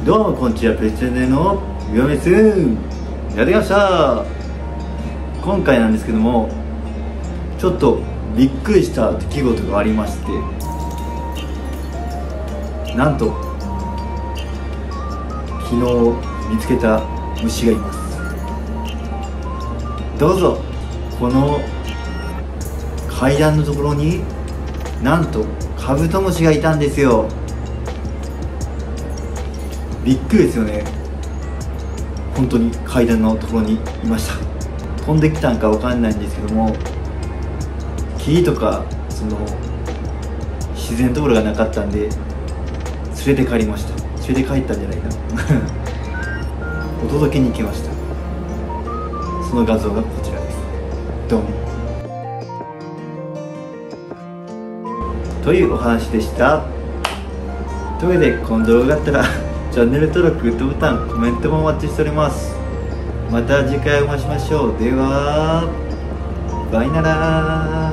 どうもこんにちは、プレステネのヨメスやってきました。今回なんですけども、ちょっとびっくりした出来事がありまして、なんと昨日見つけた虫がいます。どうぞ。この階段のところになんとカブトムシがいたんですよ。びっくりですよね。本当に階段のところにいました。飛んできたんかわかんないんですけども、木とかその自然のところがなかったんで連れて帰りました。連れて帰ったんじゃないなお届けに来ました。その画像がこちらです。どうもというお話でした。というわけで、この動画があったらチャンネル登録、グッドボタン、コメントもお待ちしております。また次回お会いしましょう。ではバイならー。